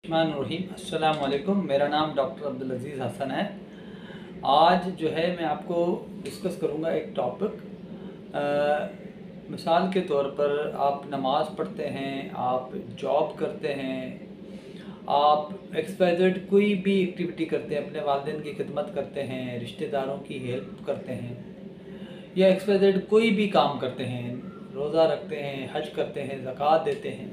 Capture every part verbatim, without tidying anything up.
रहीम अस्सलाम वालेकुम। मेरा नाम डॉक्टर अब्दुल अज़ीज़ हसन है। आज जो है मैं आपको डिस्कस करूँगा एक टॉपिक। मिसाल के तौर पर आप नमाज़ पढ़ते हैं, आप जॉब करते हैं, आप एक्सपाइजेड कोई भी एक्टिविटी करते हैं, अपने वालिदैन की खिदमत करते हैं, रिश्तेदारों की हेल्प करते हैं, या एक्सपाइजेड कोई भी काम करते हैं, रोज़ा रखते हैं, हज करते हैं, ज़कात देते हैं।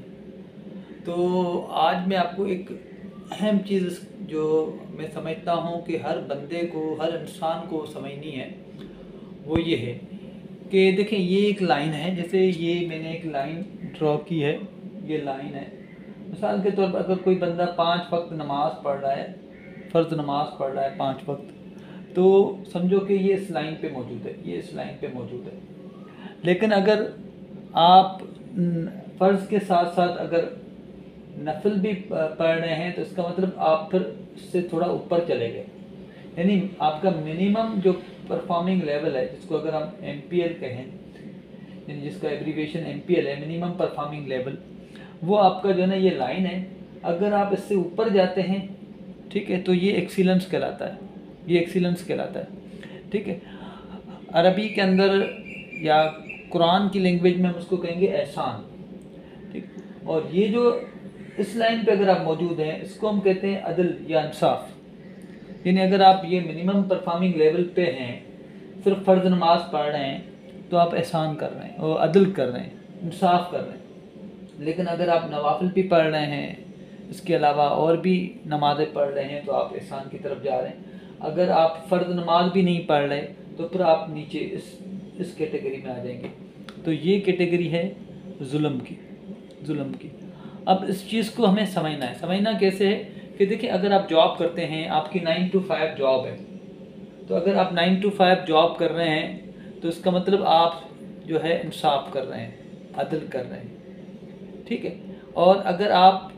तो आज मैं आपको एक अहम चीज़ जो मैं समझता हूँ कि हर बंदे को, हर इंसान को समझनी है, वो ये है कि देखें, ये एक लाइन है। जैसे ये मैंने एक लाइन ड्रॉ की है, ये लाइन है। मिसाल के तौर पर अगर कोई बंदा पाँच वक्त नमाज़ पढ़ रहा है, फ़र्ज़ नमाज़ पढ़ रहा है पाँच वक्त, तो समझो कि ये इस लाइन पे मौजूद है, ये इस लाइन पे मौजूद है। लेकिन अगर आप फ़र्ज़ के साथ साथ अगर नफल भी पढ़ रहे हैं तो इसका मतलब आप फिर इससे थोड़ा ऊपर चले गए। यानी आपका मिनिमम जो परफॉर्मिंग लेवल है, जिसको अगर हम एम पी एल कहें, यानी जिसका एब्रीविएशन एम पी एल है, मिनिमम परफॉर्मिंग लेवल, वो आपका जो है ना ये लाइन है। अगर आप इससे ऊपर जाते हैं, ठीक है, तो ये एक्सीलेंस कहलाता है, ये एक्सीलेंस कहलाता है। ठीक है, अरबी के अंदर या कुरान की लैंग्वेज में हम उसको कहेंगे एहसान। ठीक, और ये जो इस लाइन पे अगर आप मौजूद हैं, इसको हम कहते हैं अदल या इंसाफ। यानी अगर आप ये मिनिमम परफॉर्मिंग लेवल पे हैं, सिर्फ फ़र्ज़ नमाज पढ़ रहे हैं, तो आप एहसान कर रहे हैं और अदल कर रहे हैं, इंसाफ कर रहे हैं। लेकिन अगर आप नवाफिल भी पढ़ रहे हैं, इसके अलावा और भी नमाज़ें पढ़ रहे हैं, तो आप एहसान की तरफ जा रहे हैं। अगर आप फ़र्ज़ नमाज भी नहीं पढ़ रहे, तो फिर आप नीचे इस इस कैटेगरी में आ जाएंगे। तो ये कैटेगरी है जुल्म की, जुल्म की। अब इस चीज़ को हमें समझना है। समझना कैसे है कि देखिए, अगर आप जॉब करते हैं, आपकी नाइन टू फाइव जॉब है, तो अगर आप नाइन टू फाइव जॉब कर रहे हैं, तो इसका मतलब आप जो है इंसाफ कर रहे हैं, अदल कर रहे हैं। ठीक है, और अगर आप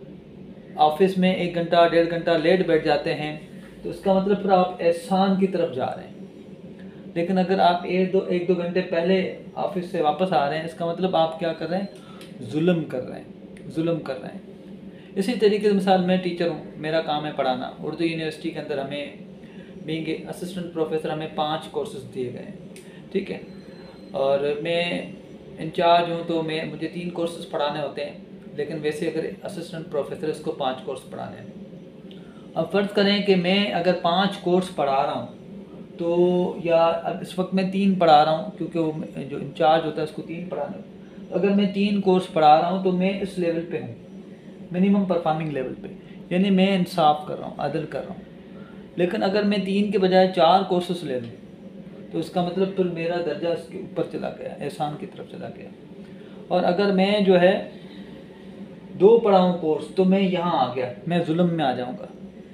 ऑफिस में एक घंटा डेढ़ घंटा लेट बैठ जाते हैं, तो इसका मतलब फिर आप एहसान की तरफ जा रहे हैं। लेकिन अगर आप एक दो एक दो घंटे पहले ऑफिस से वापस आ रहे हैं, इसका मतलब आप क्या कर रहे हैं, जुल्म कर रहे हैं, जुल्म कर रहे हैं। इसी तरीके से मिसाल मैं टीचर हूँ, मेरा काम है पढ़ाना। उर्दू यूनिवर्सिटी के अंदर हमें बीइंग असिस्टेंट प्रोफेसर हमें पांच कोर्सेज दिए गए हैं। ठीक है, और मैं इंचार्ज हूँ, तो मैं मुझे तीन कोर्सेज पढ़ाने होते हैं। लेकिन वैसे अगर असिस्टेंट प्रोफेसर, इसको पाँच कोर्स पढ़ाने हैं। अब फ़र्ज़ करें कि मैं अगर पाँच कोर्स पढ़ा रहा हूँ, तो या अब इस वक्त मैं तीन पढ़ा रहा हूँ, क्योंकि वो जो इंचार्ज होता है उसको तीन पढ़ाने होते हैं। तो अगर मैं तीन कोर्स पढ़ा रहा हूँ, तो मैं इस लेवल पे हूँ, मिनिमम परफॉर्मिंग लेवल पे, यानी मैं इंसाफ कर रहा हूँ, अदल कर रहा हूँ। लेकिन अगर मैं तीन के बजाय चार कोर्सेस ले लूँ, तो इसका मतलब फिर मेरा दर्जा इसके ऊपर चला गया, एहसान की तरफ चला गया। और अगर मैं जो है दो पढ़ाऊँ कोर्स, तो मैं यहाँ आ गया, मैं जुल्म में आ जाऊँगा।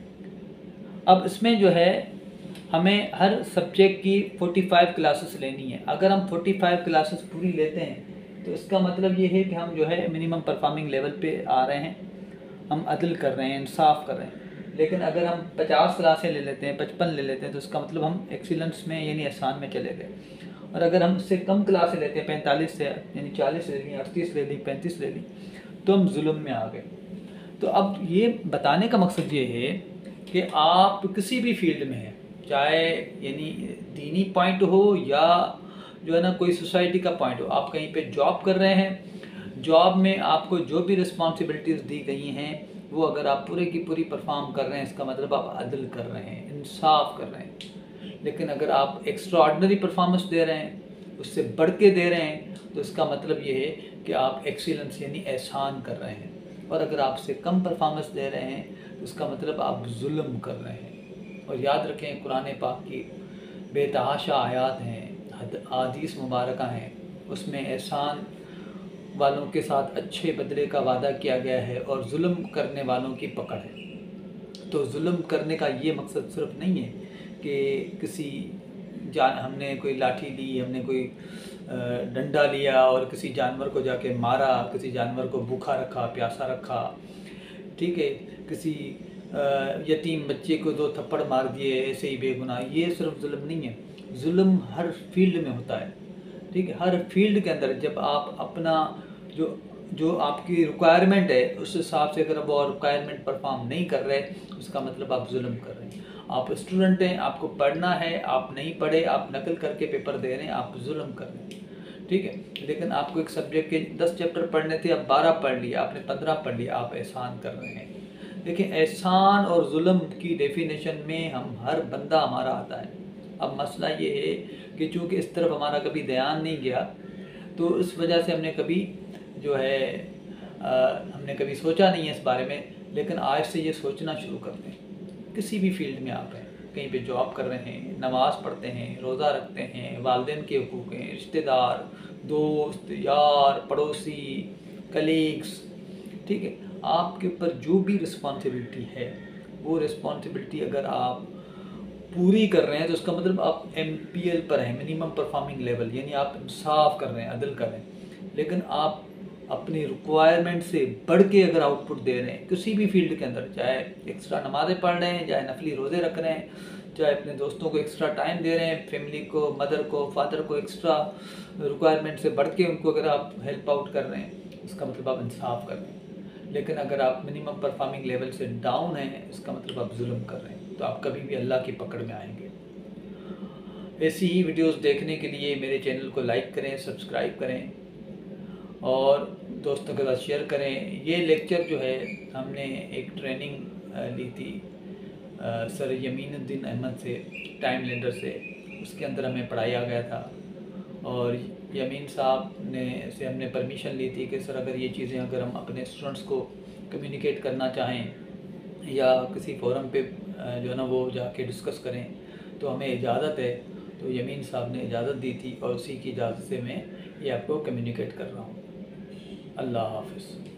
अब इसमें जो है हमें हर सब्जेक्ट की पैंतालीस क्लासेस लेनी है। अगर हम पैंतालीस क्लासेस पूरी लेते हैं, तो इसका मतलब ये है कि हम जो है मिनिमम परफॉर्मिंग लेवल पे आ रहे हैं, हम अदल कर रहे हैं, इंसाफ कर रहे हैं। लेकिन अगर हम पचास क्लासें ले लेते हैं, पचपन ले लेते हैं, तो इसका मतलब हम एक्सीलेंस में यानी एहसान में चले गए। और अगर हम इससे कम क्लासें लेते हैं, पैंतालीस से यानी चालीस ले ली, अड़तीस ले ली, पैंतीस ले ली, तो हम जुल्म में आ गए। तो अब ये बताने का मकसद ये है कि आप किसी भी फील्ड में हैं, चाहे यानी दीनी पॉइंट हो या जो है ना कोई सोसाइटी का पॉइंट हो, आप कहीं पे जॉब कर रहे हैं, जॉब में आपको जो भी रिस्पॉन्सिबिलिटीज़ दी गई हैं, वो अगर आप पूरे की पूरी परफॉर्म कर रहे हैं, इसका मतलब आप अदल कर रहे हैं, इंसाफ कर रहे हैं। लेकिन अगर आप एक्स्ट्रा ऑर्डिनरी परफॉर्मेंस दे रहे हैं, उससे बढ़ के दे रहे हैं, तो इसका मतलब ये है कि आप एक्सीलेंस यानी एहसान कर रहे हैं। और अगर आपसे कम परफॉर्मेंस दे रहे हैं, तो इसका मतलब आप जुल्म कर रहे हैं। और याद रखें, कुरान पाक की बेतहाशा आयात हैं, हदीस मुबारक हैं, उसमें एहसान वालों के साथ अच्छे बदले का वादा किया गया है और जुल्म करने वालों की पकड़ है। तो जुल्म करने का ये मकसद सिर्फ नहीं है कि किसी जान हमने कोई लाठी ली, हमने कोई डंडा लिया और किसी जानवर को जाके मारा, किसी जानवर को भूखा रखा, प्यासा रखा, ठीक है, किसी यतीम बच्चे को दो थप्पड़ मार दिए ऐसे ही बेगुनाह। ये सिर्फ जुल्म नहीं है, जुल्म हर फील्ड में होता है। ठीक है, हर फील्ड के अंदर जब आप अपना जो जो आपकी रिक्वायरमेंट है उस हिसाब से अगर वो रिक्वायरमेंट परफॉर्म नहीं कर रहे, उसका मतलब आप जुल्म कर रहे हैं। आप स्टूडेंट हैं, आपको पढ़ना है, आप नहीं पढ़े, आप नकल करके पेपर दे रहे हैं, आप जुल्म कर रहे हैं, ठीक है। लेकिन आपको एक सब्जेक्ट के दस चैप्टर पढ़ने थे, आप बारह पढ़ लिए, आपने पंद्रह पढ़ लिया, आप एहसान कर रहे हैं। देखिए, एहसान और जुल्म की डेफिनेशन में हम हर बंदा हमारा आता है। अब मसला ये है कि चूँकि इस तरफ हमारा कभी ध्यान नहीं गया, तो इस वजह से हमने कभी जो है आ, हमने कभी सोचा नहीं है इस बारे में। लेकिन आज से ये सोचना शुरू कर दें। किसी भी फील्ड में आप हैं, कहीं पे जॉब कर रहे हैं, नमाज़ पढ़ते हैं, रोज़ा रखते हैं, वालिदैन के हुकूक हैं, रिश्तेदार, दोस्त, यार, पड़ोसी, कलीग्स, ठीक है। आपके ऊपर जो भी रिस्पॉन्सिबिलिटी है, वो रिस्पॉन्सिबिलिटी अगर आप पूरी कर रहे हैं तो उसका मतलब आप एम पी एल पर हैं, मिनिमम परफॉर्मिंग लेवल, यानी आप इंसाफ कर रहे हैं, अदल कर रहे हैं। लेकिन आप अपनी रिक्वायरमेंट से बढ़ के अगर आउटपुट दे रहे हैं किसी भी फील्ड के अंदर, चाहे एक्स्ट्रा नमाज़ें पढ़ रहे हैं, चाहे नफली रोज़े रख रहे हैं, चाहे अपने दोस्तों को एक्स्ट्रा टाइम दे रहे हैं, फैमिली को, मदर को, फादर को एक्स्ट्रा रिक्वायरमेंट से बढ़ के उनको अगर आप हेल्प आउट कर रहे हैं, उसका मतलब आप इंसाफ कर रहे हैं। लेकिन अगर आप मिनिमम परफॉर्मिंग लेवल से डाउन हैं, इसका मतलब आप जुल्म कर रहे हैं, तो आप कभी भी अल्लाह की पकड़ में आएंगे। ऐसी ही वीडियोस देखने के लिए मेरे चैनल को लाइक करें, सब्सक्राइब करें और दोस्तों के साथ शेयर करें। ये लेक्चर जो है हमने एक ट्रेनिंग ली थी आ, सर यमीनुद्दीन अहमद से, टाइम लेंडर से, उसके अंदर हमें पढ़ाया गया था। और यमीन साहब ने से हमने परमिशन ली थी कि सर अगर ये चीज़ें अगर हम अपने स्टूडेंट्स को कम्युनिकेट करना चाहें या किसी फोरम पे जो है ना वो जाके डिस्कस करें तो हमें इजाज़त है। तो यमीन साहब ने इजाज़त दी थी और उसी की इजाज़त से मैं ये आपको कम्युनिकेट कर रहा हूँ। अल्लाह हाफ़िज़।